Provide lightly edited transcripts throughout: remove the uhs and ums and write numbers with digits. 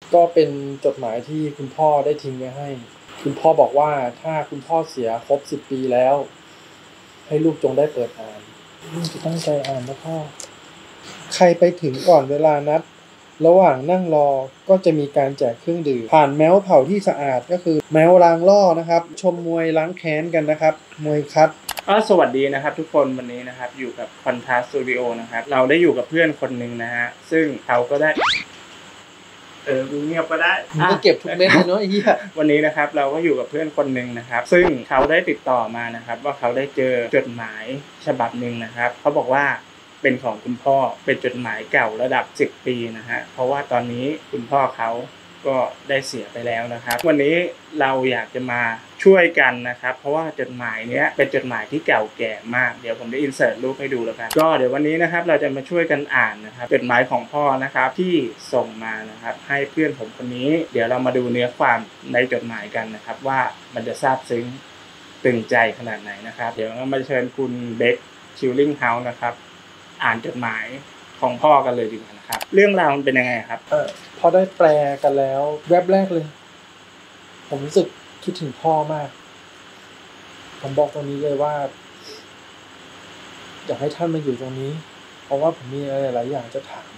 ก็เป็นจดหมายที่คุณพ่อได้ทิ้งไว้ให้คุณพ่อบอกว่าถ้าคุณพ่อเสียครบ10 ปีแล้วให้ลูกจงได้เปิดอ่านลูกจะตั้งใจอ่านนะพ่อใครไปถึงก่อนเวลานัดระหว่างนั่งรอก็จะมีการแจกเครื่องดื่มผ่านแม้วเผาที่สะอาดก็คือแม้วล้างล่อนะครับชมมวยล้างแค้นกันนะครับมวยคัดสวัสดีนะครับทุกคนวันนี้นะครับอยู่กับคอนทราสต์สตูดิโอนะครับเราได้อยู่กับเพื่อนคนหนึ่งนะฮะซึ่งเขาก็ได้เงียบก็ได้ก็เก็บทุกเม็ดเลยเนาะไอ้เหี้ยวันนี้นะครับเราก็อยู่กับเพื่อนคนหนึ่งนะครับซึ่งเขาได้ติดต่อมานะครับว่าเขาได้เจอจดหมายฉบับหนึ่งนะครับเขาบอกว่าเป็นของคุณพ่อเป็นจดหมายเก่าระดับ10 ปีนะฮะเพราะว่าตอนนี้คุณพ่อเขาก็ได้เสียไปแล้วนะครับวันนี้เราอยากจะมาช่วยกันนะครับเพราะว่าจดหมายเนี้ยเป็นจดหมายที่เก่าแก่มากเดี๋ยวผมจะอินเสิร์ตรูปให้ดูแล้วกันก็เดี๋ยววันนี้นะครับเราจะมาช่วยกันอ่านนะครับจดหมายของพ่อนะครับที่ส่งมานะครับให้เพื่อนผมคนนี้เดี๋ยวเรามาดูเนื้อความในจดหมายกันนะครับว่ามันจะซาบซึ้งตึงใจขนาดไหนนะครับเดี๋ยวเรามาเชิญคุณเบคชิลลิ่งเฮาส์นะครับอ่านจดหมายของพ่อกันเลยดีกว่านะครับเรื่องราวมันเป็นยังไงครับพอได้แปลกันแล้วแวบแรกเลยผมรู้สึกคิดถึงพ่อมากผมบอกตรงนี้เลยว่าอยากให้ท่านมาอยู่ตรงนี้เพราะว่าผมมีอะไรหลายอย่างจะถาม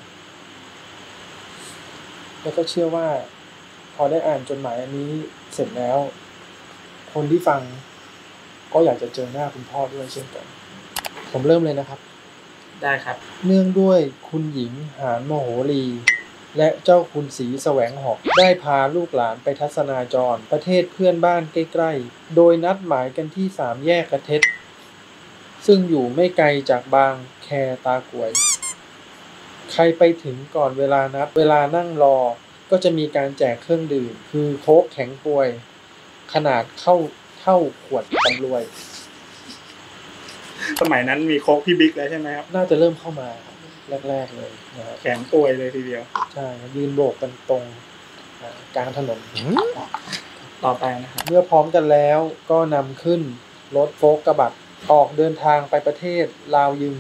แล้วก็เชื่อว่าพอได้อ่านจดหมายอันนี้เสร็จแล้วคนที่ฟังก็อยากจะเจอหน้าคุณพ่อด้วยเช่นกันผมเริ่มเลยนะครับได้ครับเนื่องด้วยคุณหญิงหานโมโหรีและเจ้าคุณศรีแสวงหอกได้พาลูกหลานไปทัศนาจรประเทศเพื่อนบ้านใกล้ๆโดยนัดหมายกันที่3 แยกกระเท็ดซึ่งอยู่ไม่ไกลจากบางแคตากวยใครไปถึงก่อนเวลานัดเวลานั่งรอก็จะมีการแจกเครื่องดื่มคือโค้กแข็งป่วยขนาดเท่าขวดตำรวยสมัยนั้นมีโค้กพี่บิ๊กแล้วใช่ไหมครับน่าจะเริ่มเข้ามาแรกๆเลยนะครับแข็งป่วยเลยทีเดียวใช่ยืนโบกกันตรงกลางถนนต่อไปนะครับเมื่อพร้อมกันแล้วก็นำขึ้นรถโฟล์กกระบะออกเดินทางไปประเทศลาวยึง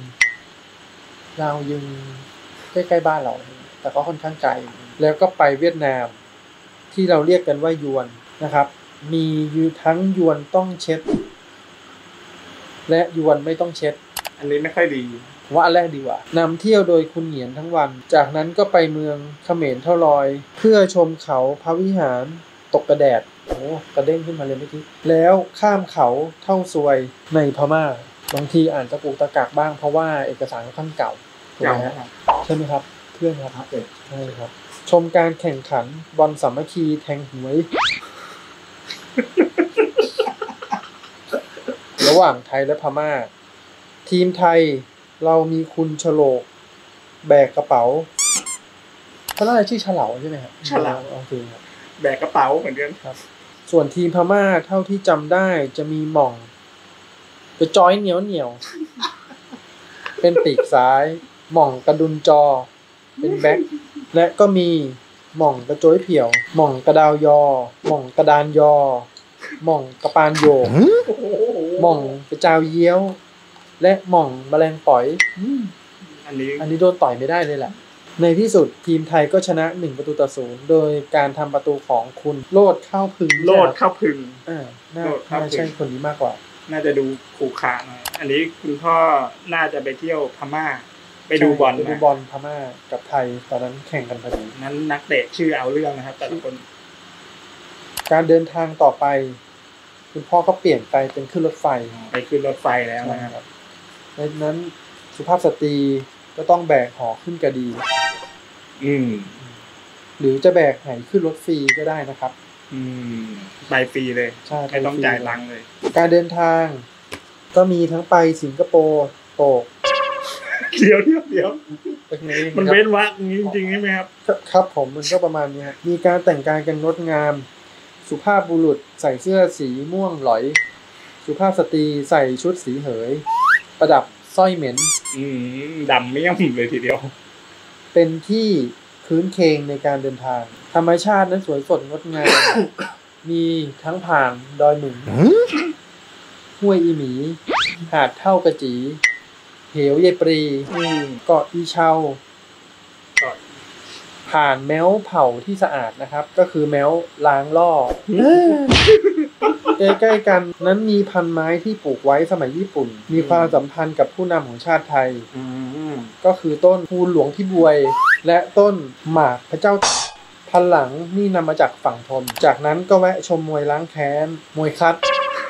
ใกล้ๆบ้านเราแต่ก็ค่อนข้างไกลแล้วก็ไปเวียดนามที่เราเรียกกันว่ายวนนะครับมีทั้งยวนต้องเช็ดและยวนไม่ต้องเช็ดอันนี้ไม่ค่อยดีว่าอันแรกดีกว่านำเที่ยวโดยคุณเหงียนทั้งวันจากนั้นก็ไปเมืองเขมรเท่าลอยเพื่อชมเขาพระวิหารตกกระแดดโอ้กระเด้งขึ้นมาเลยเมื่อกี้แล้วข้ามเขาเท่าซวยในพม่าบางทีอ่านตะกุกตะกักบ้างเพราะว่าเอกสารค่อนข้างเก่าถูกไหมฮะใช่ไหมครับเพื่อนครับใช่ครับชมการแข่งขันบอลสามัคคีแทงหวยระหว่างไทยและพม่าทีมไทยเรามีคุณฉลกแบกกระเป๋าเขาเรียกชื่อฉลาใช่ไหมครับฉลาโอเคครับแบกกระเป๋าเหมือนกันครับส่วนทีมพม่าเท่าที่จำได้จะมีหม่องจะจอยเหนียวเป็นปีกซ้ายหม่องกระดุนจอเป็นแบ็คและก็มีหม่องกระโจยเผี่ยวหม่องกระดาวยอหม่องกระดานยอหม่องกระปานโยกหม่องกระจาวเยี้ยวและหม่องแมลงป๋อยอันนี้โดนต่อยไม่ได้เลยแหละในที่สุดทีมไทยก็ชนะ1-0โดยการทำประตูของคุณโลดเข้าพึงน่าใช่คนนี้มากกว่าน่าจะดูขู่ขาหน่อยอันนี้คุณพ่อน่าจะไปเที่ยวพม่าไปดูบอลพม่ากับไทยตอนนั้นแข่งกันพอดีนั้นนักเตะชื่อเอาเรื่องนะครับแต่ละคนการเดินทางต่อไปคุณพ่อก็เปลี่ยนไปเป็นขึ้นรถไฟไปขึ้นรถไฟแล้วนะครับในนั้นสุภาพสตรีก็ต้องแบกห่อขึ้นกระดีหรือจะแบกไหขึ้นรถฟรีก็ได้นะครับไปฟรีเลยไม่ต้องจ่ายตังค์เลยการเดินทางก็มีทั้งไปสิงคโปร์โตกเดี๋ยวมันเว้นวรรคจริงๆใช่ไหมครับครับผมมันก็ประมาณนี้ครับมีการแต่งกายกันงดงามสุภาพบุรุษใส่เสื้อสีม่วงหลอยสุภาพสตรีใส่ชุดสีเหยประดับสร้อยเหม็นดำเมี่ยมเลยทีเดียวเป็นที่คืนเคงในการเดินทางธรรมชาตินั้นสวยสดงดงาม มีทั้งผ่านดอยหนุนห้วยอีหมีหาดเท่ากระจีเหวเยปรีเกาะอีเชาผ่านแม้วเผาที่สะอาดนะครับก็คือแม้วล้างล่อใกล้ๆกันนั้นมีพันไม้ที่ปลูกไว้สมัยญี่ปุ่นมีความสัมพันธ์กับผู้นำของชาติไทยก็คือต้นภูหลวงที่บวยและต้นหมากพระเจ้าพันหลังนี่นำมาจากฝั่งทนจากนั้นก็แวะชมมวยล้างแค้นมวยคัด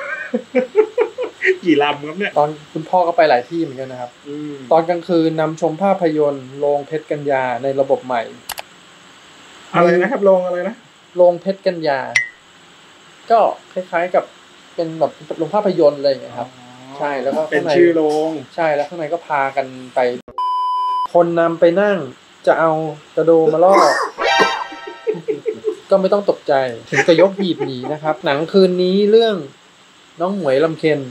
กี่ลำครับเนี่ยตอนคุณพ่อก็ไปหลายที่เหมือนกันนะครับตอนกลางคืนนำชมภาพยนตร์โรงเพชรกัญญาในระบบใหม่อะไรนะครับโรงอะไรนะโรงเพชรกัญญาก็คล้ายๆกับเป็นแบบโรงภาพยนตร์อะไรอย่างเงี้ยครับใช่แล้วก็เป็นชื่อโรงใช่แล้วข้างในก็พากันไปคนนำไปนั่งจะเอากระโดมาล่อก็ไม่ต้องตกใจถึงจะยกหีบหนีนะครับหนังคืนนี้เรื่องน้องหมวยลำเค็ญ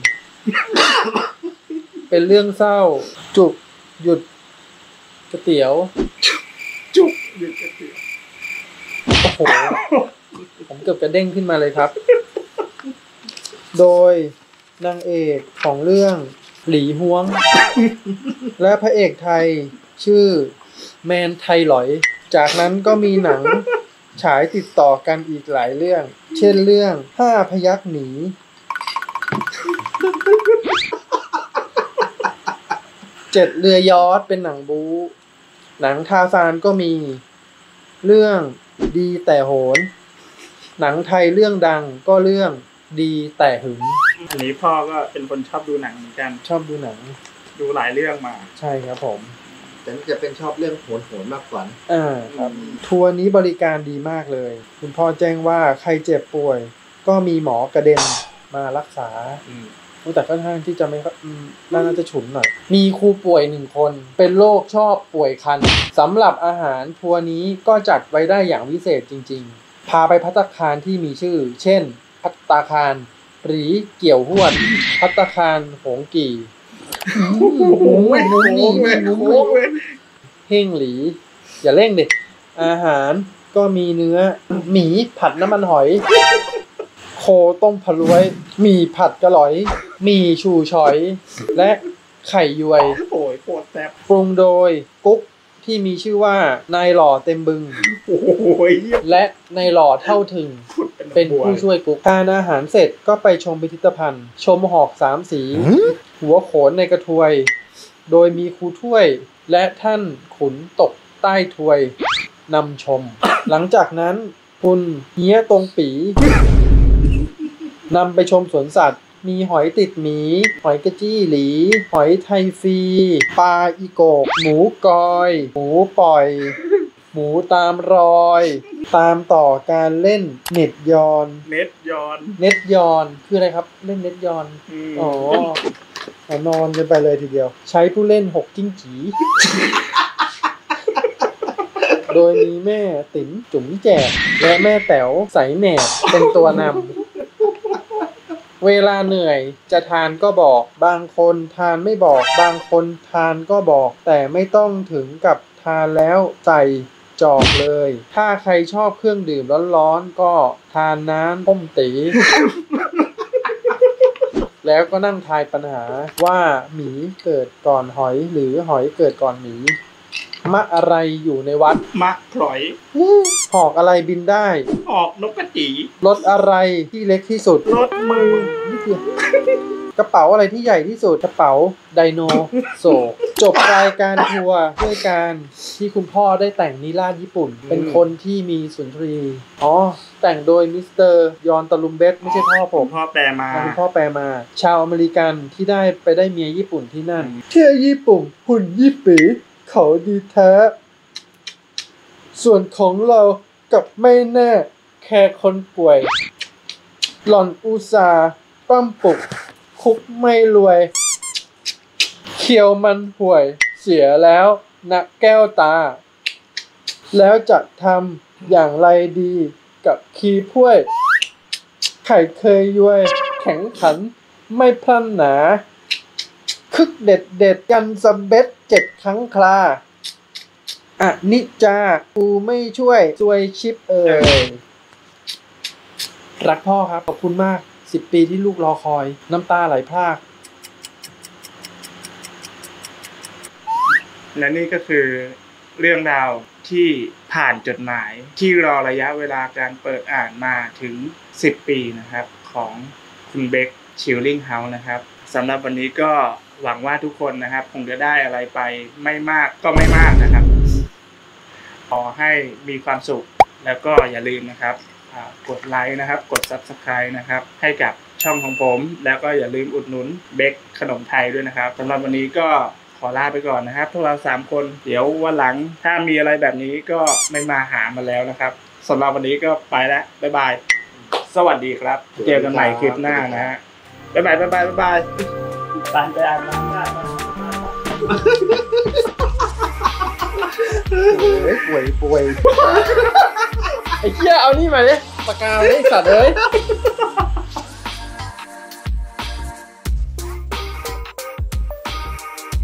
เป็นเรื่องเศร้าจุกหยุดก๋วยเตี๋ยวจุกหยุดก๋วยเตี๋ยวโอ้โหผมเกือบกระเด้งขึ้นมาเลยครับโดยนางเอกของเรื่องหลีฮวงและพระเอกไทยชื่อแมนไทหลอยจากนั้นก็มีหนังฉายติดต่อกันอีกหลายเรื่องเช่นเรื่อง5 พยัคฆ์หนี7 เรือยอชต์เป็นหนังบู๊หนังทาซานก็มีเรื่องดีแต่โหนหนังไทยเรื่องดังก็เรื่องดีแต่หึงอันนี้พ่อก็เป็นคนชอบดูหนังเหมือนกันชอบดูหนังดูหลายเรื่องมาใช่ครับผมแต่จะเป็นชอบเรื่องโหนมากกว่าครับทัวร์นี้บริการดีมากเลยคุณพ่อแจ้งว่าใครเจ็บป่วยก็มีหมอกระเด็นมารักษาแต่ค่อนข้างที่จะไม่น่าจะฉุนหน่อยมีครูป่วย1 คนเป็นโรคชอบป่วยคันสำหรับอาหารทัวร์นี้ก็จัดไว้ได้อย่างวิเศษจริงๆพาไปภัตตาคารที่มีชื่อเช่นภัตตาคารหรือเกี่ยวหวดภัตตาคารหงกี่เฮ่งหลีอย่าเร่งดิอาหารก็มีเนื้อหมีผัดน้ำมันหอยโคต้มพะล้วยหมี่ผัดกะหล่อยหมี่ชูฉอยและไข่ยวยโอ้ยโคตรแซ่บปรุงโดยกุ๊กที่มีชื่อว่านายหล่อเต็มบึงและนายหล่อเท่าถึงเป็นผู้ช่วยกุ๊กทานอาหารเสร็จก็ไปชมพิพิธภัณฑ์ชมหอก3 สีหัวโขนในกระทวยโดยมีครูถ้วยและท่านขุนตกใต้ทวยนำชมหลังจากนั้นคุณเฮียตรงปีนำไปชมสวนสัตว์มีหอยติดหมีหอยกระจี้หลีหอยไทฟรีปลาอีโกกหมูกอยหมูปล่อยหมูตามรอยตามต่อการเล่นเน็ตยอนคืออะไรครับเล่นเน็ตยอนอ๋อนอนกันไปเลยทีเดียวใช้ผู้เล่น6 จิ้งจี๋โดยมีแม่ติ๋มจุ๋มแจกและแม่แต๋วใสแหนบเป็นตัวนำเวลาเหนื่อยจะทานก็บอกบางคนทานไม่บอกบางคนทานก็บอกแต่ไม่ต้องถึงกับทานแล้วใส่จอกเลยถ้าใครชอบเครื่องดื่มร้อนๆก็ทานน้ำต้มตีแล้วก็นั่งทายปัญหาว่าหมีเกิดก่อนหอยหรือหอยเกิดก่อนหมีมะอะไรอยู่ในวัดมะพร้อยหอกอะไรบินได้หอกนกกระจีรถอะไรที่เล็กที่สุดรถมือกระเป๋าอะไรที่ใหญ่ที่สุดกระเป๋าไดโนโซจบรายการทัวร์ด้วยการที่คุณพ่อได้แต่งนิราศญี่ปุ่นเป็นคนที่มีสุนทรีแต่งโดยมิสเตอร์ยอนตะลุมเบสไม่ใช่พ่อผมพ่อแปลมาคุณพ่อแปลมาชาวอเมริกันที่ได้เมียญี่ปุ่นที่นั่นเที่ยวญี่ปุ่นหุ่นยี่ปีเขาดีแท้ส่วนของเรากับไม่แน่แค่คนป่วยหล่อนอุตส่าห์ปั้มปุกคุกไม่รวยเคียวมันห่วยเสียแล้วนักแก้วตาแล้วจะทำอย่างไรดีกับคีพ้วยไข่เคยย้วยแข็งขันไม่พลันหนาคึกเด็ดกันสะเบ็ด7 ครั้งคลานิจากูไม่ช่วยซวยชิปรักพ่อครับขอบคุณมาก10 ปีที่ลูกรอคอยน้ำตาไหลพรากและนี่ก็คือเรื่องราวที่ผ่านจดหมายที่รอระยะเวลาการเปิดอ่านมาถึง10 ปีนะครับของคุณเบคชิลลิงเฮาส์นะครับสำหรับวันนี้ก็หวังว่าทุกคนนะครับคงจะได้อะไรไปไม่มากก็ไม่มากนะครับขอให้มีความสุขแล้วก็อย่าลืมนะครับกดไลค์นะครับกด Subscribe นะครับให้กับช่องของผมแล้วก็อย่าลืมอุดหนุนเบคขนมไทยด้วยนะครับสำหรับวันนี้ก็ขอลาไปก่อนนะครับพวกเรา3คนเดี๋ยววันหลังถ้ามีอะไรแบบนี้ก็ไม่มาหามาแล้วนะครับสำหรับวันนี้ก็ไปแล้วบ๊ายบายสวัสดีครับเจอกันใหม่คลิปหน้านะฮะบ๊ายบายไปอ่านน้ำได้ป่วยไอ้เหี้ยเอานี่มาดิปากกาเลยสัตว์เอ้ย